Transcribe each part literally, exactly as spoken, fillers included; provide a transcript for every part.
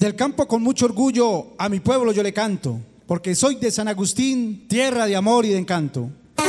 Del campo con mucho orgullo a mi pueblo yo le canto, porque soy de San Agustín, tierra de amor y de encanto.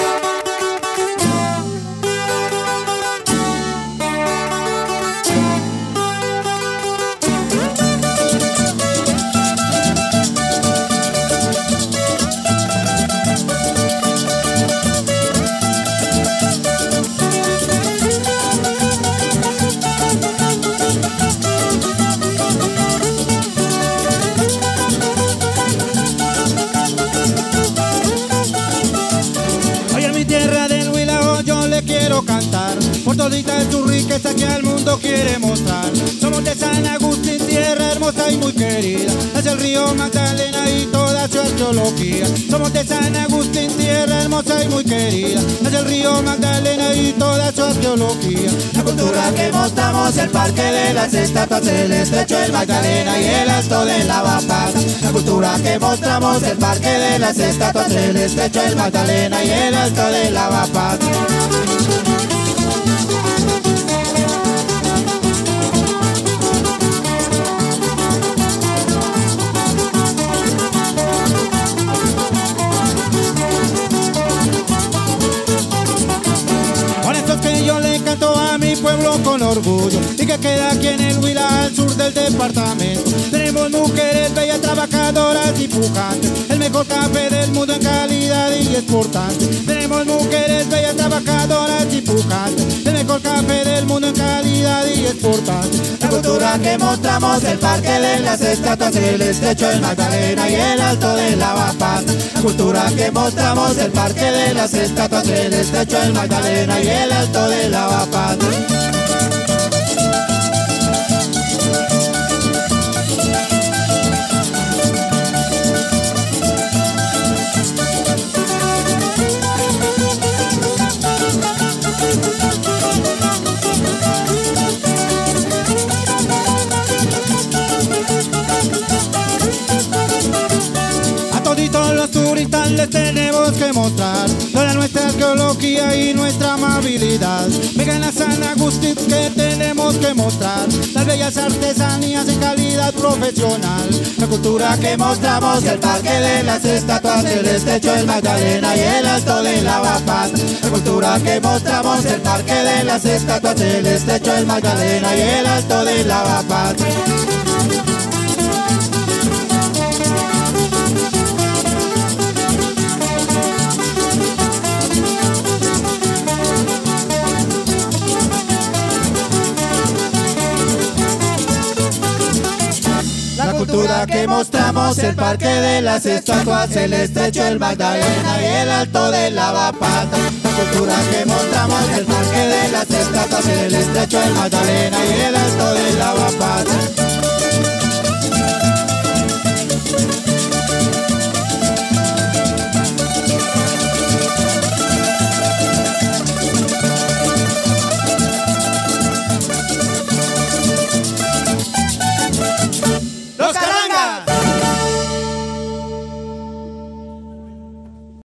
Quiero cantar por todita de tu riqueza que al mundo quiere mostrar. Somos de San Agustín, tierra hermosa y muy querida, hacia el río Magdalena y toda su arqueología. Somos de San Agustín, tierra hermosa y muy querida, hacia el río Magdalena y toda su arqueología. La cultura que mostramos, el parque de las estatuas, el estrecho del Magdalena y el alto de Lavapato. La cultura que mostramos, el parque de las estatuas, el estrecho del Magdalena y el alto de Lavapato. Yo le canto a mi pueblo con orgullo y que queda aquí en el Huila, al sur del departamento. Tenemos mujeres bellas, trabajadoras y pujantes, el mejor café del mundo en calidad y exportante. Tenemos mujeres bellas, trabajadoras y pujantes, el mejor café del mundo en calidad y exportante. La cultura que mostramos, el parque de las estatuas, el estrecho del Magdalena y el alto de Lavapato. La cultura que mostramos, el parque de las estatuas, el estrecho del Magdalena y el alto de Lavapato. Toditos los turistas les tenemos que mostrar toda nuestra arqueología y nuestra amabilidad. Vengan a San Agustín que tenemos que mostrar las bellas artesanías en calidad profesional. La cultura que mostramos, el parque de las estatuas, el estrecho del Magdalena y el alto de Lavapato. La cultura que mostramos, el parque de las estatuas, el estrecho del Magdalena y el alto de Lavapato. La cultura que mostramos, el parque de las estatuas, el estrecho del Magdalena y el alto de Lavapato. La cultura que mostramos, el parque de las estatuas, el estrecho del Magdalena y el alto de Lavapato.